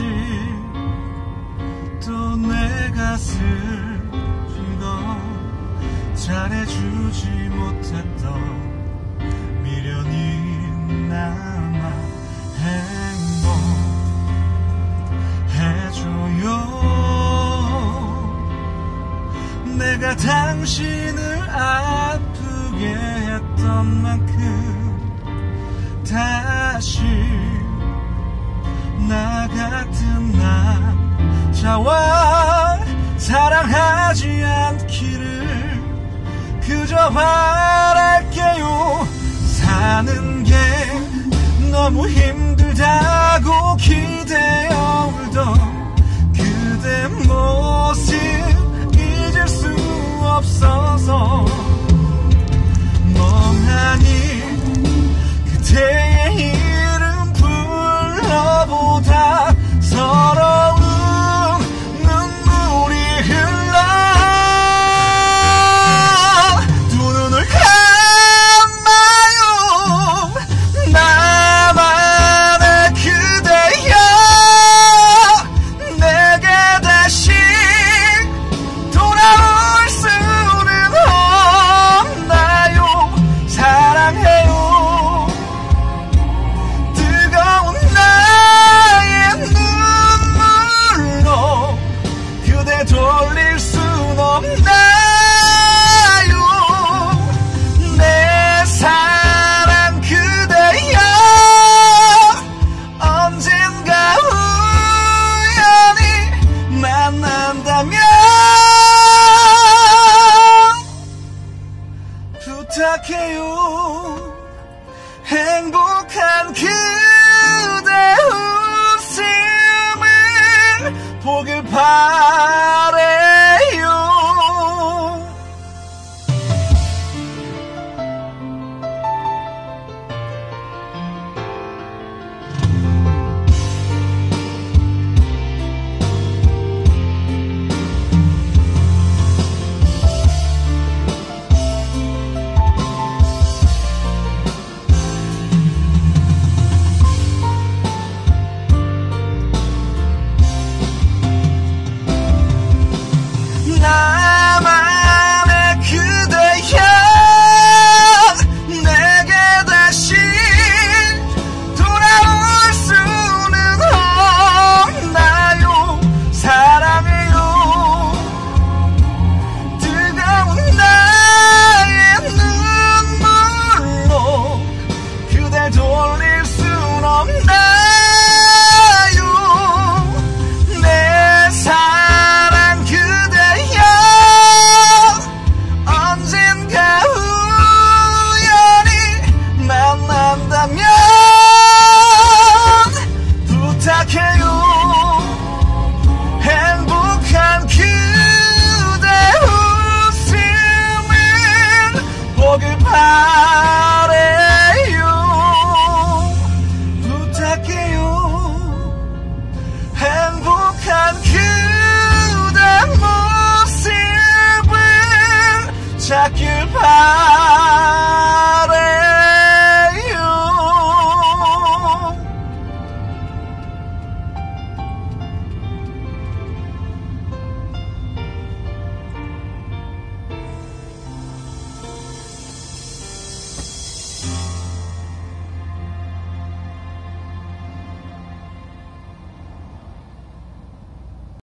또 내가 슬픈 건 잘해주지 못했던 미련이 남아 행복해줘요. 내가 당신을 아프게 했던 만큼 다시 나 같은 남자와 사랑하지 않기를 그저 바랄게요. 사는 게 너무 힘들다고 기대어 울던 그대 모습 잊을 수 없어서 멍하니 그대의 이름 불러보다 서러운 눈물이 흘러 두 눈을 감아요. 나만의 그대여 내게 다시 돌아올 수는 없나요. 사랑해요. 뜨거운 나의 눈물로 그대 돌릴 순 없나요. 내 사랑 그대여 언젠가 우연히 만난다면